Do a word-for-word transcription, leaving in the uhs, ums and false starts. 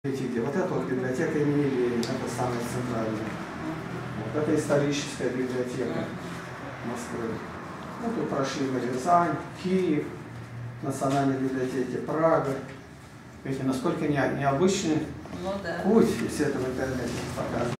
Где? Вот эта вот библиотека имени Ленина, это самая центральная. Вот это историческая библиотека Москвы. Ну, тут прошли мы Рязань, Киев, национальной библиотеки, Прага. Видите, насколько не, необычный ну, да. путь, если это в интернете показывает.